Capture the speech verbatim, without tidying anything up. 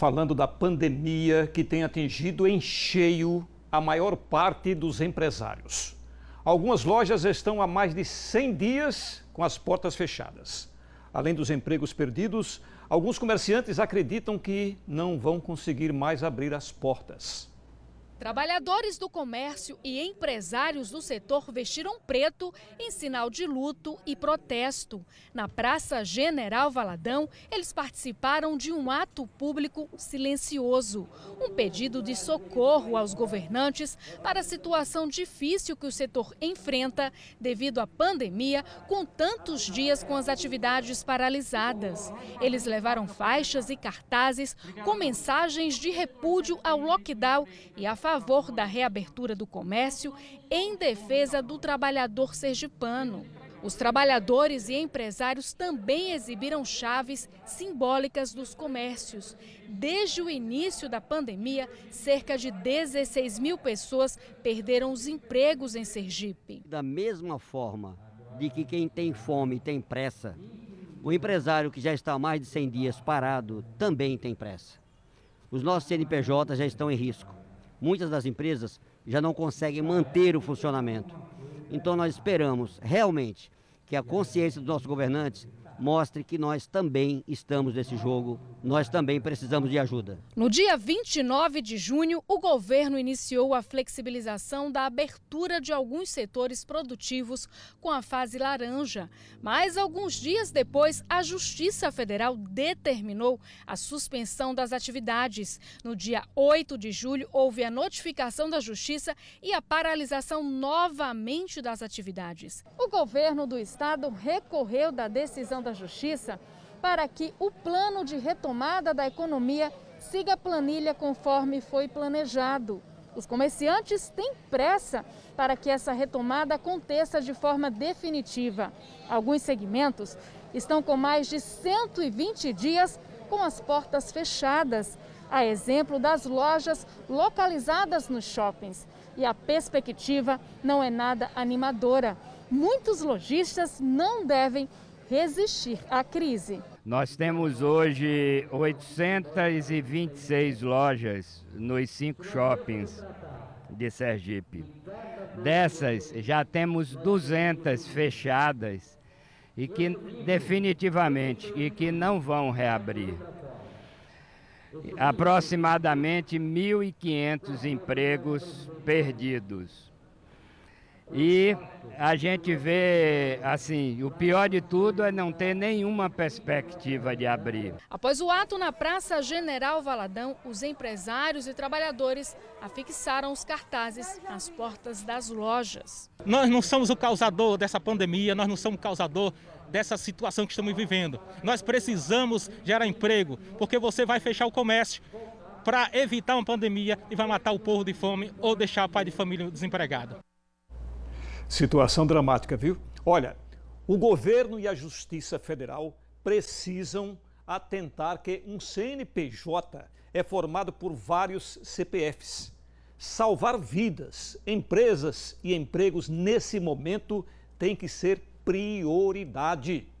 falando da pandemia que tem atingido em cheio a maior parte dos empresários. Algumas lojas estão há mais de cem dias com as portas fechadas. Além dos empregos perdidos, alguns comerciantes acreditam que não vão conseguir mais abrir as portas. Trabalhadores do comércio e empresários do setor vestiram preto em sinal de luto e protesto. Na Praça General Valadão, eles participaram de um ato público silencioso. Um pedido de socorro aos governantes para a situação difícil que o setor enfrenta devido à pandemia, com tantos dias com as atividades paralisadas. Eles levaram faixas e cartazes com mensagens de repúdio ao lockdown e a favor da reabertura do comércio em defesa do trabalhador sergipano. Os trabalhadores e empresários também exibiram chaves simbólicas dos comércios. Desde o início da pandemia, cerca de dezesseis mil pessoas perderam os empregos em Sergipe. Da mesma forma de que quem tem fome tem pressa, o empresário que já está há mais de cem dias parado também tem pressa. Os nossos C N P J já estão em risco. Muitas das empresas já não conseguem manter o funcionamento. Então nós esperamos realmente que a consciência dos nossos governantes mostre que nós também estamos nesse jogo, nós também precisamos de ajuda. No dia vinte e nove de junho, o governo iniciou a flexibilização da abertura de alguns setores produtivos com a fase laranja. Mas alguns dias depois, a Justiça Federal determinou a suspensão das atividades. No dia oito de julho, houve a notificação da Justiça e a paralisação novamente das atividades. O governo do estado recorreu da decisão da Justiça para que o plano de retomada da economia siga a planilha conforme foi planejado. Os comerciantes têm pressa para que essa retomada aconteça de forma definitiva. Alguns segmentos estão com mais de cento e vinte dias com as portas fechadas, a exemplo das lojas localizadas nos shoppings. E a perspectiva não é nada animadora. Muitos lojistas não devem resistir à crise. Nós temos hoje oitocentas e vinte e seis lojas nos cinco shoppings de Sergipe. Dessas, já temos duzentas fechadas e que definitivamente e que não vão reabrir. Aproximadamente mil e quinhentos empregos perdidos. E a gente vê, assim, o pior de tudo é não ter nenhuma perspectiva de abrir. Após o ato na Praça General Valadão, os empresários e trabalhadores afixaram os cartazes nas portas das lojas. Nós não somos o causador dessa pandemia, nós não somos o causador dessa situação que estamos vivendo. Nós precisamos gerar emprego, porque você vai fechar o comércio para evitar uma pandemia e vai matar o povo de fome ou deixar o pai de família desempregado. Situação dramática, viu? Olha, o governo e a Justiça Federal precisam atentar que um C N P J é formado por vários C P Fs. Salvar vidas, empresas e empregos nesse momento tem que ser prioridade.